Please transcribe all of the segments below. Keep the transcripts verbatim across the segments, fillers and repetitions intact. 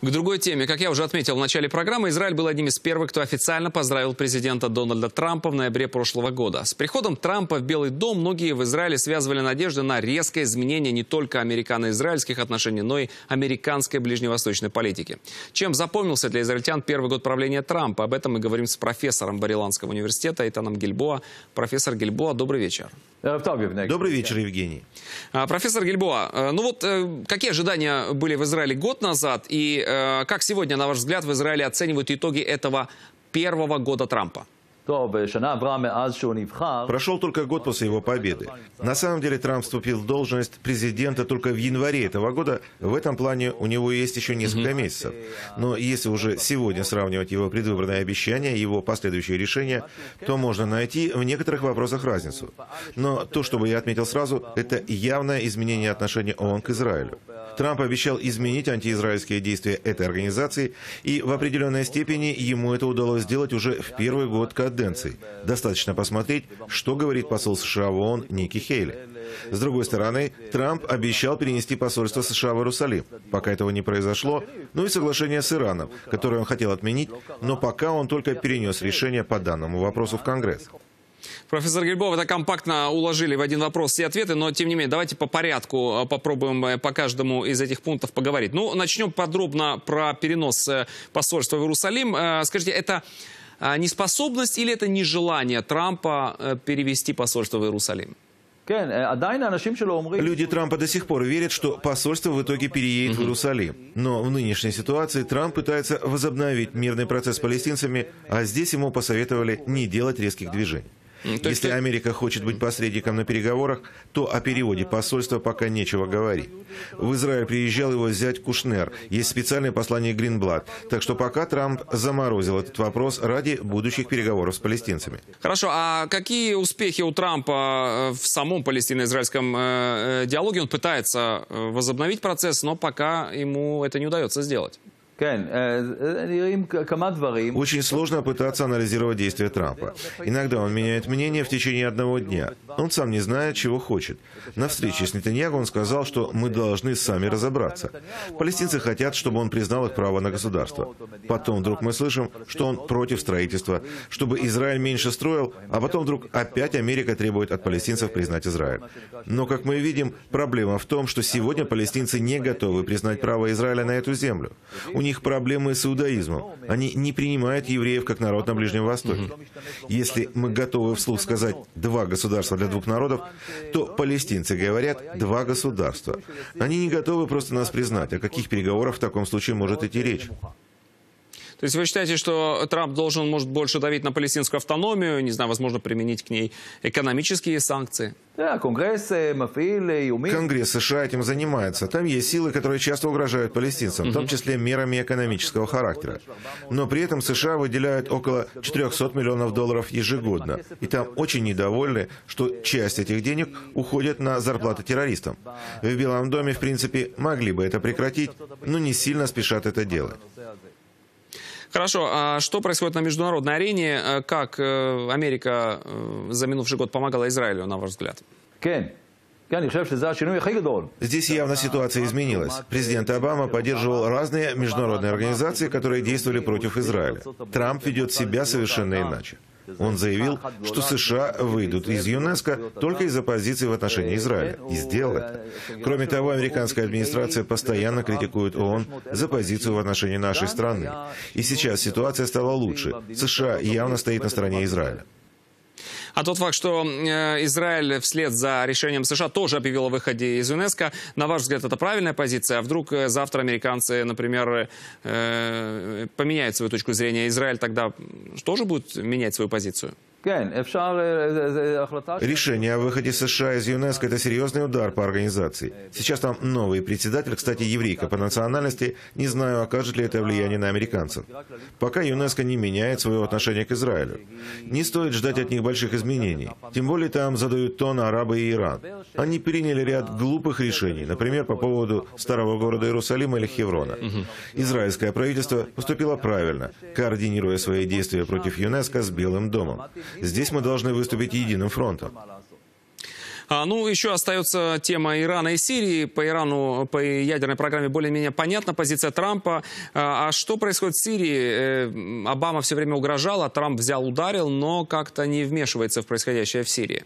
К другой теме. Как я уже отметил в начале программы, Израиль был одним из первых, кто официально поздравил президента Дональда Трампа в ноябре прошлого года. С приходом Трампа в Белый дом многие в Израиле связывали надежды на резкое изменение не только американо-израильских отношений, но и американской ближневосточной политики. Чем запомнился для израильтян первый год правления Трампа? Об этом мы говорим с профессором Бариланского университета Итаном Гильбоа. Профессор Гильбоа, добрый вечер. Добрый вечер, Евгений. Профессор Гильбоа, ну вот какие ожидания были в Израиле год назад и как сегодня, на ваш взгляд, в Израиле оценивают итоги этого первого года Трампа? Прошел только год после его победы. На самом деле Трамп вступил в должность президента только в январе этого года. В этом плане у него есть еще несколько месяцев. Но если уже сегодня сравнивать его предвыборные обещания и его последующие решения, то можно найти в некоторых вопросах разницу. Но то, что бы я отметил сразу, это явное изменение отношения ООН к Израилю. Трамп обещал изменить антиизраильские действия этой организации, и в определенной степени ему это удалось сделать уже в первый год каденции. Достаточно посмотреть, что говорит посол США в ООН Ники Хейли. С другой стороны, Трамп обещал перенести посольство США в Иерусалим. Пока этого не произошло, ну и соглашение с Ираном, которое он хотел отменить, но пока он только перенес решение по данному вопросу в Конгресс. Профессор Гильбоа, вы так компактно уложили в один вопрос все ответы, но тем не менее, давайте по порядку попробуем по каждому из этих пунктов поговорить. Ну, начнем подробно про перенос посольства в Иерусалим. Скажите, это неспособность или это нежелание Трампа перевести посольство в Иерусалим? Люди Трампа до сих пор верят, что посольство в итоге переедет в Иерусалим. Но в нынешней ситуации Трамп пытается возобновить мирный процесс с палестинцами, а здесь ему посоветовали не делать резких движений. Если Америка хочет быть посредником на переговорах, то о переводе посольства пока нечего говорить. В Израиль приезжал его зять Кушнер, есть специальное послание Гринблат, так что пока Трамп заморозил этот вопрос ради будущих переговоров с палестинцами. Хорошо, а какие успехи у Трампа в самом палестино-израильском э, диалоге? Он пытается возобновить процесс, но пока ему это не удается сделать. Очень сложно пытаться анализировать действия Трампа. Иногда он меняет мнение в течение одного дня. Он сам не знает, чего хочет. На встрече с Нетаньяху он сказал, что мы должны сами разобраться. Палестинцы хотят, чтобы он признал их право на государство. Потом вдруг мы слышим, что он против строительства, чтобы Израиль меньше строил, а потом вдруг опять Америка требует от палестинцев признать Израиль. Но, как мы видим, проблема в том, что сегодня палестинцы не готовы признать право Израиля на эту землю. У них проблемы с иудаизмом. Они не принимают евреев как народ на Ближнем Востоке. Если мы готовы вслух сказать «два государства для двух народов», то палестинцы говорят «два государства». Они не готовы просто нас признать. О каких переговорах в таком случае может идти речь? То есть вы считаете, что Трамп должен, может, больше давить на палестинскую автономию, не знаю, возможно, применить к ней экономические санкции? Конгресс США этим занимается. Там есть силы, которые часто угрожают палестинцам, в том числе мерами экономического характера. Но при этом США выделяют около четырёхсот миллионов долларов ежегодно. И там очень недовольны, что часть этих денег уходит на зарплаты террористам. В Белом доме, в принципе, могли бы это прекратить, но не сильно спешат это делать. Хорошо, а что происходит на международной арене? Как Америка за минувший год помогала Израилю, на ваш взгляд? Здесь явно ситуация изменилась. Президент Обама поддерживал разные международные организации, которые действовали против Израиля. Трамп ведет себя совершенно иначе. Он заявил, что США выйдут из ЮНЕСКО только из-за позиции в отношении Израиля. И сделал это. Кроме того, американская администрация постоянно критикует ООН за позицию в отношении нашей страны. И сейчас ситуация стала лучше. США явно стоит на стороне Израиля. А тот факт, что Израиль вслед за решением США тоже объявил о выходе из ЮНЕСКО, на ваш взгляд, это правильная позиция? А вдруг завтра американцы, например, поменяют свою точку зрения, Израиль тогда тоже будет менять свою позицию? Решение о выходе США из ЮНЕСКО – это серьезный удар по организации. Сейчас там новый председатель, кстати, еврейка по национальности. Не знаю, окажет ли это влияние на американцев. Пока ЮНЕСКО не меняет свое отношение к Израилю. Не стоит ждать от них больших изменений. Тем более там задают тон арабы и Иран. Они приняли ряд глупых решений, например, по поводу старого города Иерусалима или Хеврона. Израильское правительство поступило правильно, координируя свои действия против ЮНЕСКО с Белым домом. Здесь мы должны выступить единым фронтом. А, ну, еще остается тема Ирана и Сирии. По Ирану, по ядерной программе более-менее понятна позиция Трампа. А, а что происходит в Сирии? Обама все время угрожал, а Трамп взял, ударил, но как-то не вмешивается в происходящее в Сирии.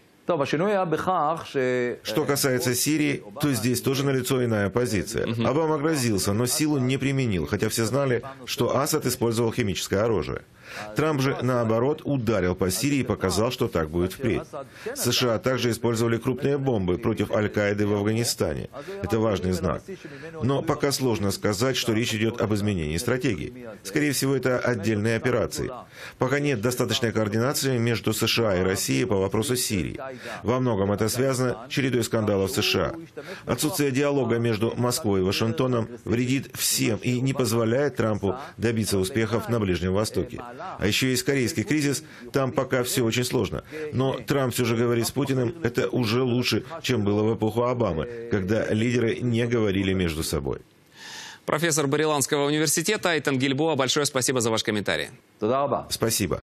Что касается Сирии, то здесь тоже налицо иная позиция. Обама грозился, но силу не применил, хотя все знали, что Асад использовал химическое оружие. Трамп же, наоборот, ударил по Сирии и показал, что так будет впредь. США также использовали крупные бомбы против Аль-Каиды в Афганистане. Это важный знак. Но пока сложно сказать, что речь идет об изменении стратегии. Скорее всего, это отдельные операции. Пока нет достаточной координации между США и Россией по вопросу Сирии. Во многом это связано с чередой скандалов в США. Отсутствие диалога между Москвой и Вашингтоном вредит всем и не позволяет Трампу добиться успехов на Ближнем Востоке. А еще есть корейский кризис, там пока все очень сложно. Но Трамп все же говорит с Путиным, это уже лучше, чем было в эпоху Обамы, когда лидеры не говорили между собой. Профессор Бариланского университета Айтан Гильбоа, большое спасибо за ваш комментарий. Спасибо.